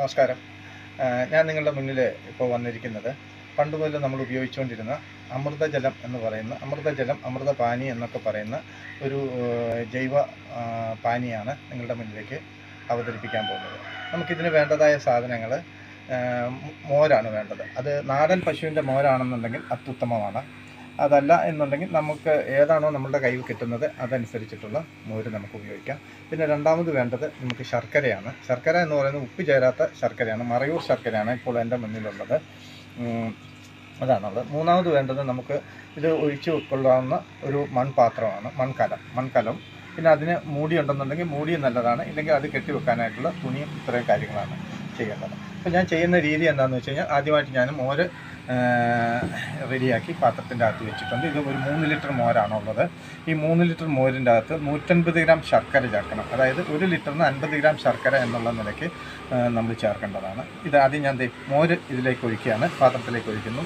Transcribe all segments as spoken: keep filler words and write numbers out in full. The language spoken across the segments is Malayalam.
നമസ്കാരം. ഞാൻ നിങ്ങളുടെ മുന്നിൽ ഇപ്പോൾ വന്നിരിക്കുന്നത് പണ്ട് മുതൽ നമ്മൾ ഉപയോഗിച്ചുകൊണ്ടിരുന്ന അമൃതജലം എന്ന് പറയുന്ന അമൃതജലം അമൃതപാനി എന്നൊക്കെ പറയുന്ന ഒരു ജൈവ പാനിയാണ് നിങ്ങളുടെ മുന്നിലേക്ക് അവതരിപ്പിക്കാൻ പോകുന്നത്. നമുക്കിതിന് വേണ്ടതായ സാധനങ്ങൾ മോരാണ് വേണ്ടത്. അത് നാടൻ പശുവിൻ്റെ മോരാണെന്നുണ്ടെങ്കിൽ അത്യുത്തമമാണ്. അതല്ല എന്നുണ്ടെങ്കിൽ നമുക്ക് ഏതാണോ നമ്മളുടെ കയ്യിൽ കിട്ടുന്നത് അതനുസരിച്ചിട്ടുള്ള മോര് നമുക്ക് ഉപയോഗിക്കാം. പിന്നെ രണ്ടാമത് വേണ്ടത് നമുക്ക് ശർക്കരയാണ്. ശർക്കര എന്ന് പറയുന്നത് ഉപ്പ് ചേരാത്ത ശർക്കരയാണ്, മറയൂർ ശർക്കരയാണ് ഇപ്പോൾ എൻ്റെ മുന്നിലുള്ളത്. അതാണുള്ളത്. മൂന്നാമത് വേണ്ടത് നമുക്ക് ഇത് ഒഴിച്ച് കൊള്ളാവുന്ന ഒരു മൺപാത്രമാണ്, മൺകലം മൺകലം പിന്നെ അതിന് മൂടി ഉണ്ടെന്നുണ്ടെങ്കിൽ മൂടി നല്ലതാണ്, ഇല്ലെങ്കിൽ അത് കെട്ടി വെക്കാനായിട്ടുള്ള തുണിയും ഇത്രയും കാര്യങ്ങളാണ് ചെയ്യേണ്ടത്. അപ്പോൾ ഞാൻ ചെയ്യുന്ന രീതി എന്താണെന്ന് വെച്ച് കഴിഞ്ഞാൽ, ആദ്യമായിട്ട് ഞാൻ മോര് റെഡിയാക്കി പാത്രത്തിൻ്റെ അകത്ത് വെച്ചിട്ടുണ്ട്. ഇത് ഒരു മൂന്ന് ലിറ്റർ മോരാണുള്ളത്. ഈ മൂന്ന് ലിറ്റർ മോരിൻ്റെ അകത്ത് നൂറ്റൻപത് ഗ്രാം ശർക്കര ചേർക്കണം. അതായത് ഒരു ലിറ്ററിന് അൻപത് ഗ്രാം ശർക്കര എന്നുള്ള നിലയ്ക്ക് നമ്മൾ ചേർക്കേണ്ടതാണ്. ഇത് ആദ്യം ഞാൻ മോര് ഇതിലേക്ക് ഒഴിക്കുകയാണ്, പാത്രത്തിലേക്ക് ഒഴിക്കുന്നു.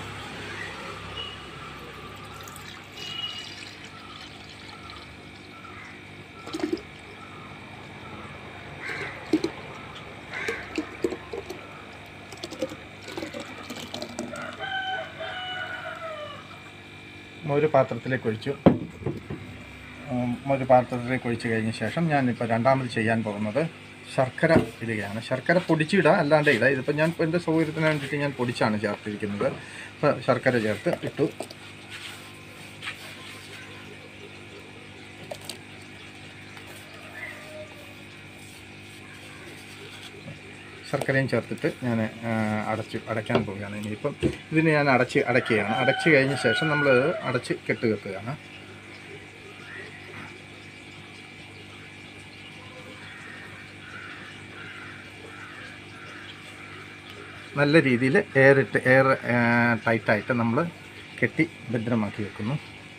ഒരു പാത്രത്തിലേക്ക് ഒഴിച്ചു ഒരു പാത്രത്തിലേക്ക് ഒഴിച്ച് കഴിഞ്ഞ ശേഷം ഞാനിപ്പോൾ രണ്ടാമത് ചെയ്യാൻ പോകുന്നത് ശർക്കര ഇടുകയാണ്. ശർക്കര പൊടിച്ചിടുക, അല്ലാണ്ട് ഇടുക. ഇതിപ്പോൾ ഞാൻ എൻ്റെ സൗകര്യത്തിന് വേണ്ടിയിട്ട് ഞാൻ പൊടിച്ചാണ് ചേർത്തിരിക്കുന്നത്. അപ്പോൾ ശർക്കര ചേർത്ത് ഇട്ടു. ശർക്കരയും ചേർത്തിട്ട് ഞാൻ അടച്ച് അടയ്ക്കാൻ പോവുകയാണ്. ഇനിയിപ്പം ഇതിന് ഞാൻ അടച്ച് അടയ്ക്കുകയാണ്. അടച്ച് കഴിഞ്ഞ ശേഷം നമ്മൾ അടച്ച് കെട്ട് വെക്കുകയാണ്. നല്ല രീതിയിൽ എയറിട്ട് എയർ ടൈറ്റായിട്ട് നമ്മൾ കെട്ടി ഭദ്രമാക്കി വെക്കുന്നു.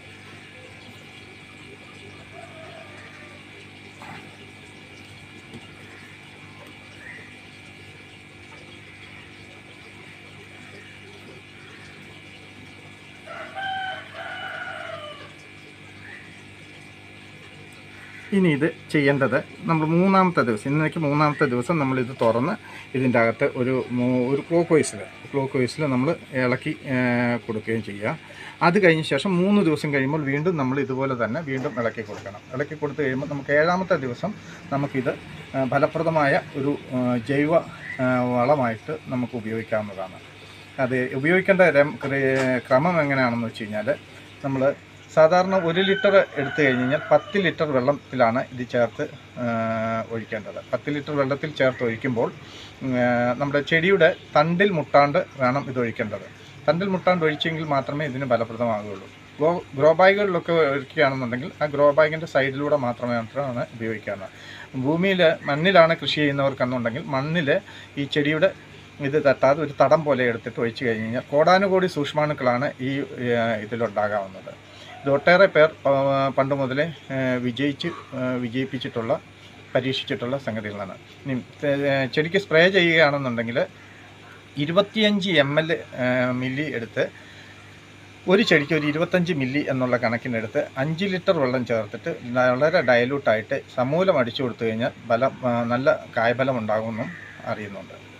ഇനി ഇത് ചെയ്യേണ്ടത് നമ്മൾ മൂന്നാമത്തെ ദിവസം, ഇന്നേക്ക് മൂന്നാമത്തെ ദിവസം നമ്മളിത് തുറന്ന് ഇതിൻ്റെ അകത്ത് ഒരു ഒരു ക്ലോക്ക് വൈസിൽ ക്ലോക്ക് വൈസിൽ നമ്മൾ ഇളക്കി കൊടുക്കുകയും ചെയ്യുക. അത് കഴിഞ്ഞ ശേഷം മൂന്ന് ദിവസം കഴിയുമ്പോൾ വീണ്ടും നമ്മൾ ഇതുപോലെ തന്നെ വീണ്ടും ഇളക്കി കൊടുക്കണം. ഇളക്കി കൊടുത്തു കഴിയുമ്പോൾ നമുക്ക് ഏഴാമത്തെ ദിവസം നമുക്കിത് ഫലപ്രദമായ ഒരു ജൈവ വളമായിട്ട് നമുക്ക് ഉപയോഗിക്കാവുന്നതാണ്. അത് ഉപയോഗിക്കേണ്ട ക്രമം എങ്ങനെയാണെന്ന് വെച്ച് കഴിഞ്ഞാൽ, നമ്മൾ സാധാരണ ഒരു ലിറ്റർ എടുത്തു കഴിഞ്ഞ് കഴിഞ്ഞാൽ പത്ത് ലിറ്റർ വെള്ളത്തിലാണ് ഇത് ചേർത്ത് ഒഴിക്കേണ്ടത്. പത്ത് ലിറ്റർ വെള്ളത്തിൽ ചേർത്ത് ഒഴിക്കുമ്പോൾ നമ്മുടെ ചെടിയുടെ തണ്ടിൽ മുട്ടാണ്ട് വേണം ഇത് ഒഴിക്കേണ്ടത്. തണ്ടിൽ മുട്ടാണ്ട് ഒഴിച്ചെങ്കിൽ മാത്രമേ ഇതിന് ഫലപ്രദമാകുകയുള്ളൂ. ഗ്രോ ഗ്രോ ബാഗുകളിലൊക്കെ ഒഴിക്കുകയാണെന്നുണ്ടെങ്കിൽ ആ ഗ്രോ ബാഗിൻ്റെ സൈഡിലൂടെ മാത്രമേ മാത്രമാണ് ഉപയോഗിക്കാവുന്നത്. ഭൂമിയിൽ മണ്ണിലാണ് കൃഷി ചെയ്യുന്നവർക്കെന്നുണ്ടെങ്കിൽ മണ്ണിൽ ഈ ചെടിയുടെ ഇത് തട്ടാതെ ഒരു തടം പോലെ എടുത്തിട്ട് ഒഴിച്ച് കഴിഞ്ഞ് കഴിഞ്ഞാൽ കോടാനുകോടി സൂക്ഷ്മാണുക്കളാണ് ഈ ഇതിലുണ്ടാകാവുന്നത്. ഇത് ഒട്ടേറെ പേർ പണ്ട് മുതലേ വിജയിച്ച് വിജയിപ്പിച്ചിട്ടുള്ള പരീക്ഷിച്ചിട്ടുള്ള സംഗതികളാണ്. ഇനി ചെടിക്ക് സ്പ്രേ ചെയ്യുകയാണെന്നുണ്ടെങ്കിൽ ഇരുപത്തിയഞ്ച് എം എൽ മില്ലി എടുത്ത് ഒരു ചെടിക്ക് ഒരു ഇരുപത്തഞ്ച് മില്ലി എന്നുള്ള കണക്കിനെടുത്ത് അഞ്ച് ലിറ്റർ വെള്ളം ചേർത്തിട്ട് വളരെ ഡയലൂട്ടായിട്ട് സമൂലം അടിച്ചു കൊടുത്തു കഴിഞ്ഞാൽ ബലം നല്ല കായ്ഫലം ഉണ്ടാകുമെന്നും അറിയുന്നുണ്ട്.